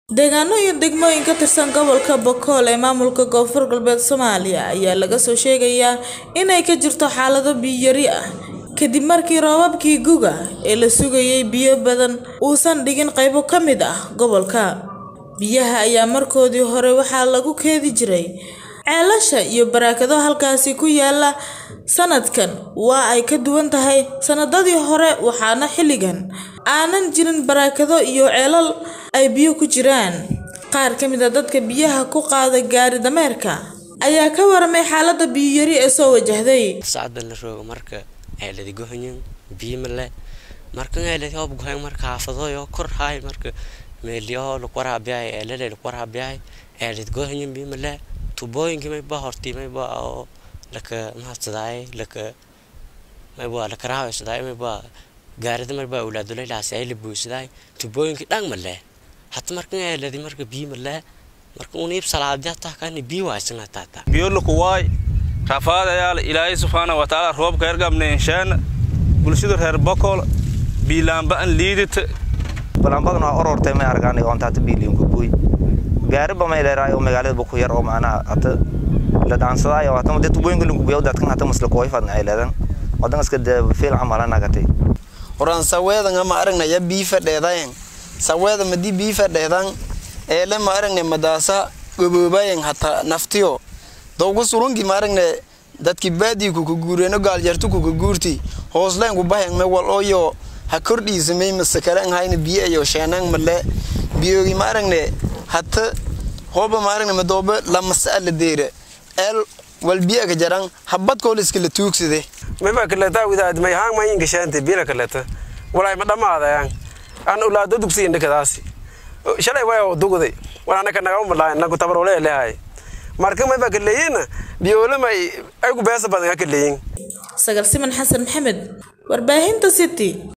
deegaano iyo degmooyin ka tirsan gobolka Boqol ee maamulka Koonfur Galbeed Soomaaliya ayaa laga soo sheegayaa inay ka jirto xaalado biyo yari ah kadib markii roobabkii guga ee la sugayay biyo badan uusan dhigin qaybo ka mid ah gobolka. Biyaha ayaa markoodii hore waxaa lagu keedi jiray ceelasha iyo barakado halkaasi ku yaala. Sanadkan waa ay ka duwan tahay sanadadii hore, waxaana xilligan aanan jirin barakado iyo ceelal ay biyo ku jiraan. Qaar ka mid ah dadka biyaha ku qaaday gaari dameerka ayaa ka warmay xaaladda biyo yari ee soo wajahday. Saacaddan la roogo marka ceeladi go'ayn biyo ma leh, marka ceeladi hoob go'ayn marka xaafado iyo kor hay marka meeliyo la waraabiyay ceelada la waraabiyay ceeladi go'ayn biyo ma leh. Tubooyinka may ba hortii may ba oo laka mahadsaday laka may ba laka raawaysaday may ba gaarida mar ba awlaad la saayil buusiday tubooyinka dhan ma leh. Hatta marka ceeladi marka biyo ma leh marka uu niib salaadya takan biyo waasna taata biyo la kuwaay rafaadayaal Ilaahay subhanahu wa ta'ala roob ka ergamnay inshaan bulshada reer Boqol biilaanba an liidit balanbadna orortay ma arkaan oo inta biiliin ku buuy gaariba ma ilaahay oo magaalada Boqol yar oo macna hata la daansadayo hata mid tubooyinka lagu biyo dadkan hata masla kooy fadna ay leedan wadan iska fiil amalana gatay oran saweedan ma aragnay biyo fadheedayn saweeda madi biyo fadheedan ee la ma aragnay madaasa goboobayn hata naftiyo dawgu surungi ma aragnay dadki baadi ku guureeno gaal jartu ku guurti hoosleen ku bahan ma wal ooyo ha kordhiismay masakalan hayna biyo iyo sheenan male biyo ma aragnay hatta hooba ma aragnay madooba la mas'ala deere el wal biyo ka jaran habad kool iska la tuugsade ma ba kala taa wadaad ma haan ma in gashaantay biyo kala ta walay ma dhamaadayaan aan ulaado dugsiga indhadaasi shalay way oo duguday walaana ka naga umalayn nagu tabarole leeyahay marka ma ba kaleeyina biyo lama ay ku beesa badan ka leeyin Sagal Siman Xasan Maxamed warbaahinta City.